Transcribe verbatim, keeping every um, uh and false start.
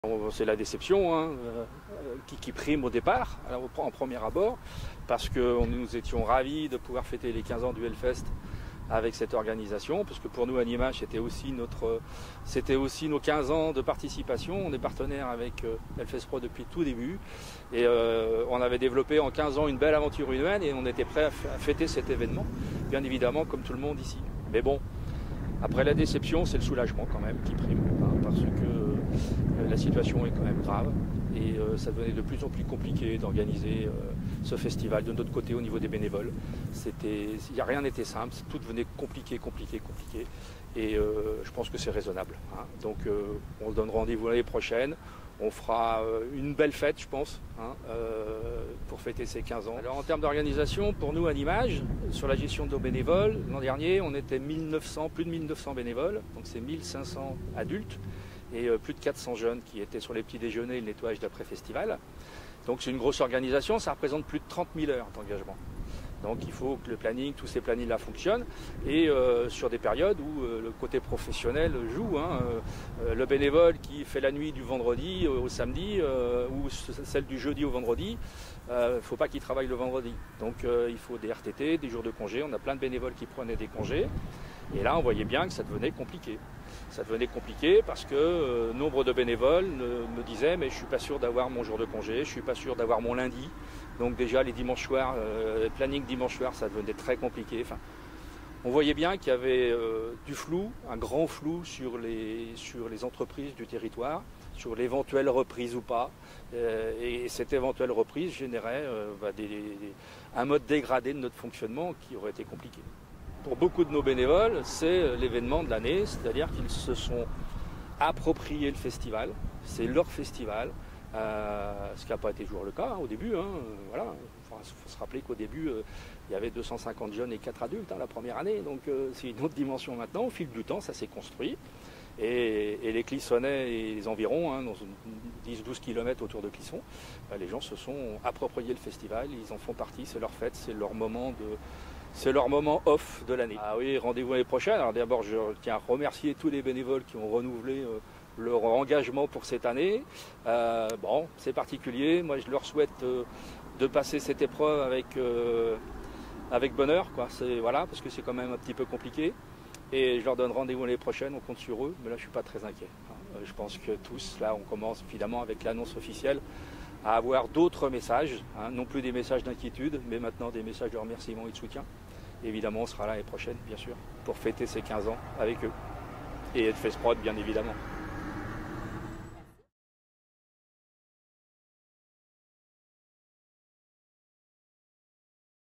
C'est la déception hein, euh, qui, qui prime au départ, alors, en premier abord, parce que nous étions ravis de pouvoir fêter les quinze ans du Hellfest avec cette organisation, parce que pour nous, Animage, c'était aussi, notre, c'était aussi nos quinze ans de participation. On est partenaire avec euh, Hellfest Pro depuis tout début, et euh, on avait développé en quinze ans une belle aventure humaine, et on était prêt à, à fêter cet événement, bien évidemment, comme tout le monde ici. Mais bon, après la déception, c'est le soulagement quand même qui prime, hein, parce que euh, la situation est quand même grave et euh, ça devenait de plus en plus compliqué d'organiser euh, ce festival de notre côté au niveau des bénévoles. C'était, y a rien n'était simple, tout devenait compliqué, compliqué, compliqué. Et euh, je pense que c'est raisonnable. Hein. Donc euh, on se donne rendez-vous l'année prochaine. On fera une belle fête, je pense, hein, euh, pour fêter ces quinze ans. Alors en termes d'organisation, pour nous, Animage, sur la gestion de nos bénévoles, l'an dernier, on était mille neuf cents, plus de mille neuf cents bénévoles, donc c'est mille cinq cents adultes et euh, plus de quatre cents jeunes qui étaient sur les petits déjeuners et le nettoyage d'après-festival. Donc c'est une grosse organisation, ça représente plus de trente mille heures d'engagement. Donc il faut que le planning, tous ces plannings-là fonctionnent et euh, sur des périodes où euh, le côté professionnel joue. Hein, euh, le bénévole qui fait la nuit du vendredi au samedi euh, ou celle du jeudi au vendredi, il euh, ne faut pas qu'il travaille le vendredi. Donc euh, il faut des R T T, des jours de congé. On a plein de bénévoles qui prenaient des congés. Et là, on voyait bien que ça devenait compliqué. Ça devenait compliqué parce que euh, nombre de bénévoles me, me disaient « mais je ne suis pas sûr d'avoir mon jour de congé, je ne suis pas sûr d'avoir mon lundi ». Donc déjà les dimanches soirs, euh, planning dimanche soir, ça devenait très compliqué. Enfin, on voyait bien qu'il y avait euh, du flou, un grand flou sur les, sur les entreprises du territoire, sur l'éventuelle reprise ou pas. Euh, et cette éventuelle reprise générait euh, bah, des, des, un mode dégradé de notre fonctionnement qui aurait été compliqué. Pour beaucoup de nos bénévoles, c'est l'événement de l'année, c'est-à-dire qu'ils se sont appropriés le festival, c'est leur festival, euh, ce qui n'a pas été toujours le cas hein, au début. Hein, voilà. Il faut se rappeler qu'au début, euh, il y avait deux cent cinquante jeunes et quatre adultes hein, la première année, donc euh, c'est une autre dimension maintenant. Au fil du temps, ça s'est construit. Et, et les Clissonnais et les environs, hein, dans dix douze kilomètres autour de Clisson, euh, les gens se sont appropriés le festival, ils en font partie, c'est leur fête, c'est leur moment de... C'est leur moment off de l'année. Ah oui, rendez-vous l'année prochaine. Alors d'abord, je tiens à remercier tous les bénévoles qui ont renouvelé euh, leur engagement pour cette année. Euh, bon, c'est particulier. Moi, je leur souhaite euh, de passer cette épreuve avec, euh, avec bonheur, quoi. C'est, voilà, parce que c'est quand même un petit peu compliqué. Et je leur donne rendez-vous l'année prochaine. On compte sur eux. Mais là, je ne suis pas très inquiet. Hein. Je pense que tous, là, on commence évidemment avec l'annonce officielle à avoir d'autres messages, hein, non plus des messages d'inquiétude, mais maintenant des messages de remerciement et de soutien. Et évidemment, on sera là l'année prochaine, bien sûr, pour fêter ces quinze ans avec eux. Et Hellfest Prod, bien évidemment.